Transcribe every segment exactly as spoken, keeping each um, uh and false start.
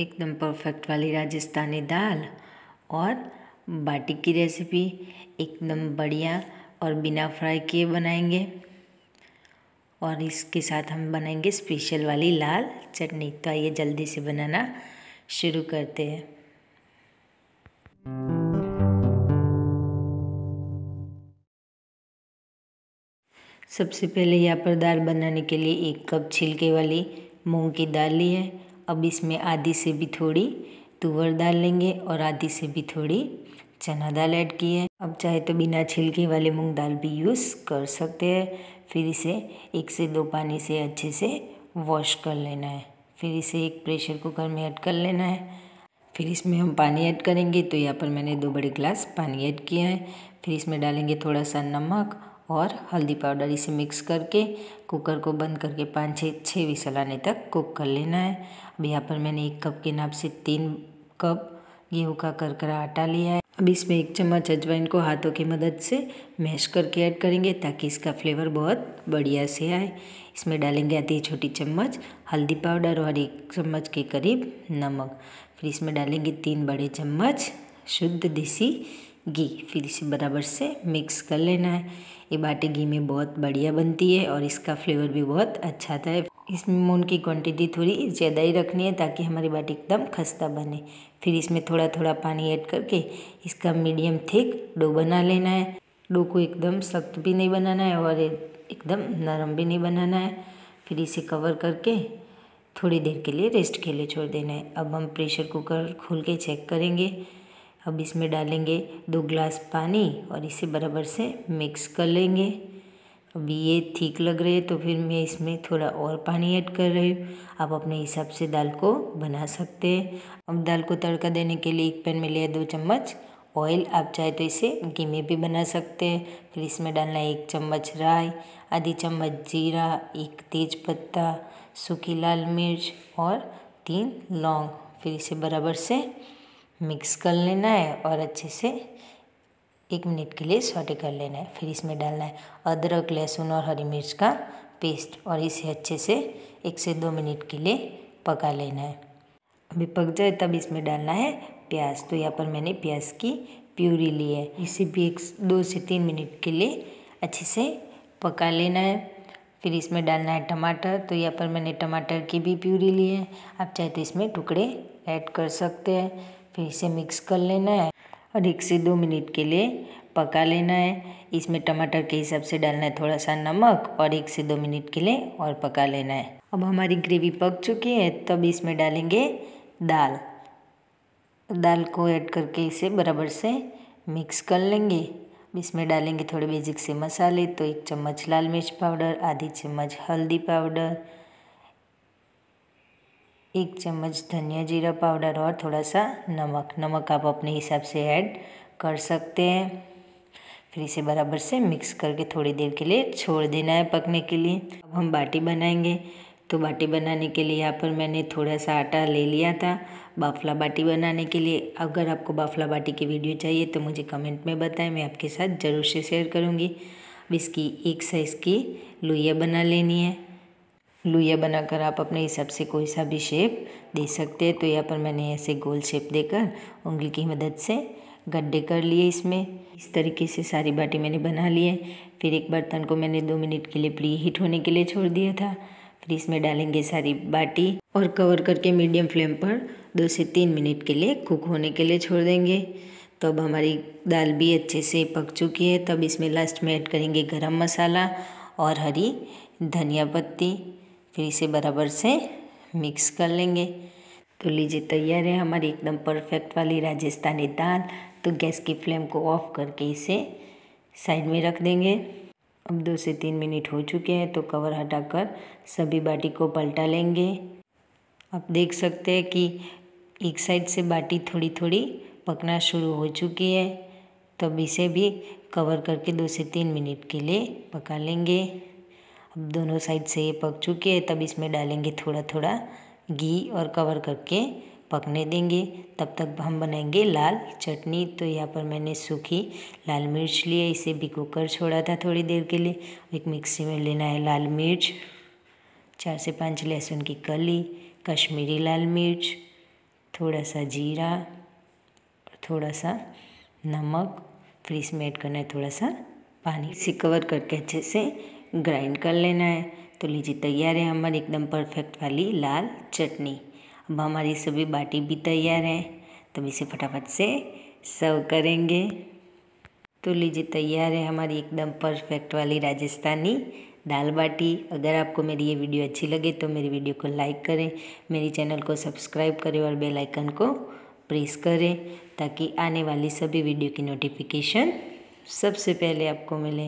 एकदम परफेक्ट वाली राजस्थानी दाल और बाटी की रेसिपी एकदम बढ़िया और बिना फ्राई किए बनाएंगे। और इसके साथ हम बनाएंगे स्पेशल वाली लाल चटनी। तो आइए जल्दी से बनाना शुरू करते हैं। सबसे पहले यहाँ पर दाल बनाने के लिए एक कप छिलके वाली मूंग की दाल ली है। अब इसमें आधी से भी थोड़ी तुअर दाल लेंगे और आधी से भी थोड़ी चना दाल ऐड की है। अब चाहे तो बिना छिलके वाली मूंग दाल भी यूज़ कर सकते हैं। फिर इसे एक से दो पानी से अच्छे से वॉश कर लेना है। फिर इसे एक प्रेशर कुकर में ऐड कर लेना है। फिर इसमें हम पानी ऐड करेंगे। तो यहाँ पर मैंने दो बड़े गिलास पानी ऐड किया है। फिर इसमें डालेंगे थोड़ा सा नमक और हल्दी पाउडर। इसे मिक्स करके कुकर को बंद करके पाँच छः छः विसल आने तक कुक कर लेना है। अब यहाँ पर मैंने एक कप के नाप से तीन कप गेहूँ का करकरा आटा लिया है। अब इसमें एक चम्मच अजवाइन को हाथों की मदद से मैश करके ऐड करेंगे ताकि इसका फ्लेवर बहुत बढ़िया से आए। इसमें डालेंगे आधी छोटी चम्मच हल्दी पाउडर और एक चम्मच के करीब नमक। फिर इसमें डालेंगे तीन बड़े चम्मच शुद्ध देसी घी। फिर इसे बराबर से मिक्स कर लेना है। ये बाटी घी में बहुत बढ़िया बनती है और इसका फ्लेवर भी बहुत अच्छा आता है। इसमें मून की क्वांटिटी थोड़ी ज़्यादा ही रखनी है ताकि हमारी बाटी एकदम खस्ता बने। फिर इसमें थोड़ा थोड़ा पानी ऐड करके इसका मीडियम थिक डो बना लेना है। डो को एकदम सख्त भी नहीं बनाना है और एकदम नरम भी नहीं बनाना है। फिर इसे कवर करके थोड़ी देर के लिए रेस्ट के लिए छोड़ देना है। अब हम प्रेशर कुकर खोल के चेक करेंगे। अब इसमें डालेंगे दो गिलास पानी और इसे बराबर से मिक्स कर लेंगे। अभी ये ठीक लग रही है तो फिर मैं इसमें थोड़ा और पानी ऐड कर रही हूँ। आप अपने हिसाब से दाल को बना सकते हैं। अब दाल को तड़का देने के लिए एक पैन में लिया दो चम्मच ऑयल। आप चाहे तो इसे घी में भी बना सकते हैं। फिर इसमें डालना है एक चम्मच राई, आधी चम्मच जीरा, एक तेज पत्ता, सूखी लाल मिर्च और तीन लौंग। फिर इसे बराबर से मिक्स कर लेना है और अच्छे से एक मिनट के लिए सौटे कर लेना है। फिर इसमें डालना है अदरक, लहसुन और हरी मिर्च का पेस्ट और इसे अच्छे से एक से दो मिनट के लिए पका लेना है। अभी पक जाए तब इसमें डालना है प्याज। तो यहाँ पर मैंने प्याज की प्यूरी ली है। इसे भी एक दो से तीन मिनट के लिए अच्छे से पका लेना है। फिर इसमें डालना है टमाटर। तो यहाँ पर मैंने टमाटर की भी प्यूरी ली है। आप चाहे तो इसमें टुकड़े ऐड कर सकते हैं। फिर इसे मिक्स कर लेना है और एक से दो मिनट के लिए पका लेना है। इसमें टमाटर के हिसाब से डालना है थोड़ा सा नमक और एक से दो मिनट के लिए और पका लेना है। अब हमारी ग्रेवी पक चुकी है तब इसमें डालेंगे दाल। दाल को ऐड करके इसे बराबर से मिक्स कर लेंगे। इसमें डालेंगे थोड़े बेसिक से मसाले। तो एक चम्मच लाल मिर्च पाउडर, आधी चम्मच हल्दी पाउडर, एक चम्मच धनिया जीरा पाउडर और थोड़ा सा नमक। नमक आप अपने हिसाब से ऐड कर सकते हैं। फिर इसे बराबर से मिक्स करके थोड़ी देर के लिए छोड़ देना है पकने के लिए। अब हम बाटी बनाएंगे। तो बाटी बनाने के लिए यहाँ पर मैंने थोड़ा सा आटा ले लिया था बाफला बाटी बनाने के लिए। अगर आपको बाफला बाटी की वीडियो चाहिए तो मुझे कमेंट में बताएं, मैं आपके साथ ज़रूर से शेयर करूँगी। अब इसकी एक साइज़ की लोइयाँ बना लेनी है। लोइयाँ बनाकर आप अपने हिसाब से कोई सा भी शेप दे सकते हैं। तो यहाँ पर मैंने ऐसे गोल शेप देकर उंगली की मदद से गड्ढे कर लिए। इसमें इस तरीके से सारी बाटी मैंने बना ली है। फिर एक बर्तन को मैंने दो मिनट के लिए प्री हीट होने के लिए छोड़ दिया था। फिर इसमें डालेंगे सारी बाटी और कवर करके मीडियम फ्लेम पर दो से तीन मिनट के लिए कुक होने के लिए छोड़ देंगे। तो अब हमारी दाल भी अच्छे से पक चुकी है। तब इसमें लास्ट में ऐड करेंगे गरम मसाला और हरी धनिया पत्ती। फिर इसे बराबर से मिक्स कर लेंगे। तो लीजिए तैयार है हमारी एकदम परफेक्ट वाली राजस्थानी दाल। तो गैस की फ्लेम को ऑफ करके इसे साइड में रख देंगे। अब दो से तीन मिनट हो चुके हैं तो कवर हटाकर सभी बाटी को पलटा लेंगे। आप देख सकते हैं कि एक साइड से बाटी थोड़ी थोड़ी पकना शुरू हो चुकी है। तब इसे भी कवर करके दो से तीन मिनट के लिए पका लेंगे। अब दोनों साइड से ये पक चुके हैं तब इसमें डालेंगे थोड़ा थोड़ा घी और कवर करके पकने देंगे। तब तक हम बनाएंगे लाल चटनी। तो यहाँ पर मैंने सूखी लाल मिर्च लिए, इसे भिगो कर छोड़ा था थोड़ी देर के लिए। एक मिक्सी में लेना है लाल मिर्च, चार से पाँच लहसुन की कली, कश्मीरी लाल मिर्च, थोड़ा सा जीरा, थोड़ा सा नमक, फिर इसमें ऐड करना है थोड़ा सा पानी। इसे कवर करके अच्छे से ग्राइंड कर लेना है। तो लीजिए तैयार है हमारी एकदम परफेक्ट वाली लाल चटनी। अब हमारी सभी बाटी भी तैयार है, तो इसे फटाफट से सर्व करेंगे। तो लीजिए तैयार है हमारी एकदम परफेक्ट वाली राजस्थानी दाल बाटी। अगर आपको मेरी ये वीडियो अच्छी लगे तो मेरी वीडियो को लाइक करें, मेरी चैनल को सब्सक्राइब करें और बेल आइकन को प्रेस करें, ताकि आने वाली सभी वीडियो की नोटिफिकेशन सबसे पहले आपको मिले।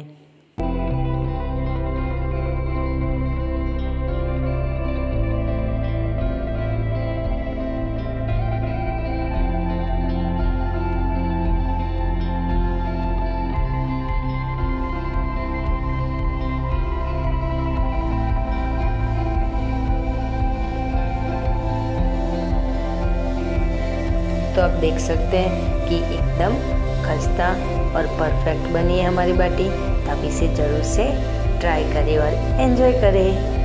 तो आप देख सकते हैं कि एकदम खस्ता और परफेक्ट बनी है हमारी बाटी। तो आप इसे ज़रूर से ट्राई करें और एंजॉय करें।